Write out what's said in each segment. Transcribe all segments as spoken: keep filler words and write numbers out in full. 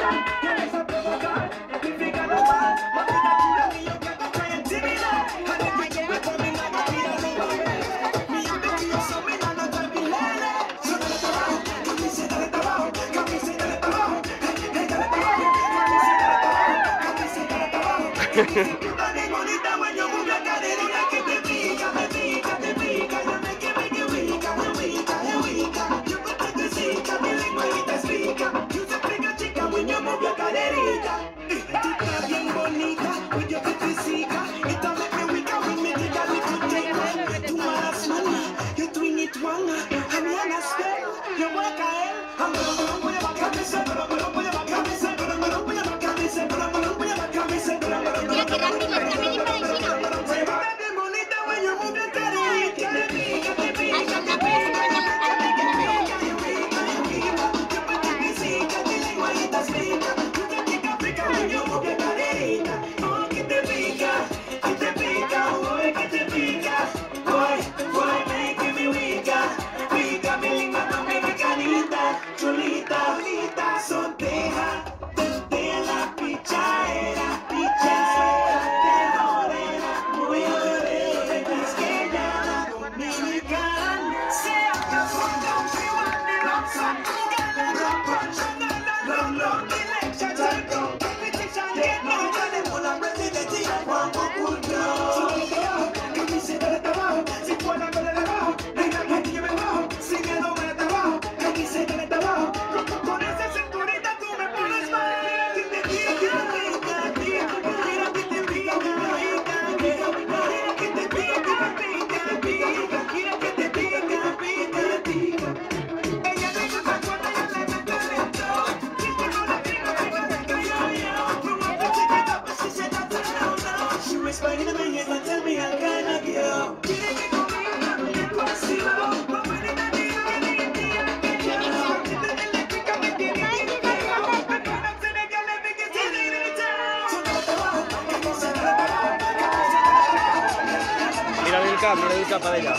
Mira el cap, no le doy capa de ella.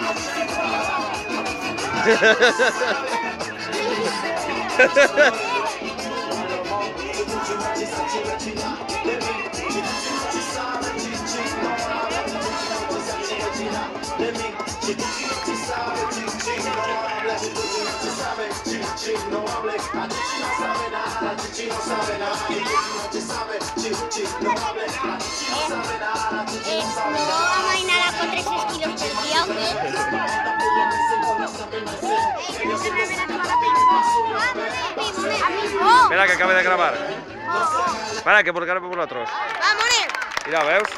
Espera, que acabe de gravar. Espera, que por cara por nosaltres. Mira, veus?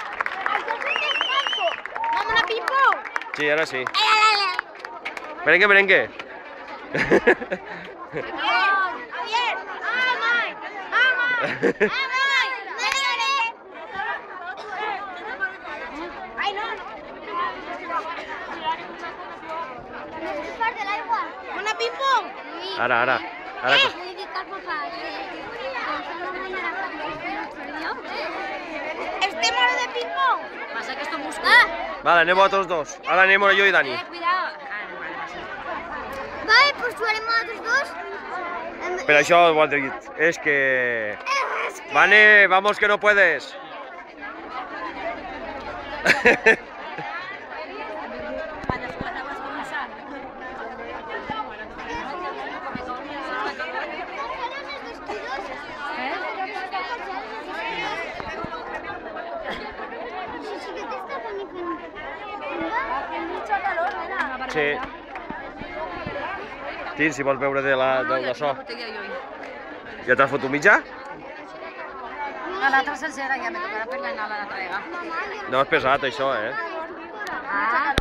Vamos a ping-pong. Sí, ara sí. Merengue, merengue. Javier, amai, amai, Ay, no. ¿Necesitas del agua? ¿Una ping-pong? Ara, ara. Ara. Este malo de ping-pong. Passa que esto busca. Vale, anem a tots dos. Ara anem jo i Dani. Eh, cuidado. Vale, pues jugaremos a otros dos. Per això ho has dit. És que... Vane, vamos que no puedes. Sí. Tins, si vols beure de la, del de so. Ja t'has fotut mitja? A l'altra sencera ja me tocarà per l'anar a la trega. No és pesat, això, eh? Ah.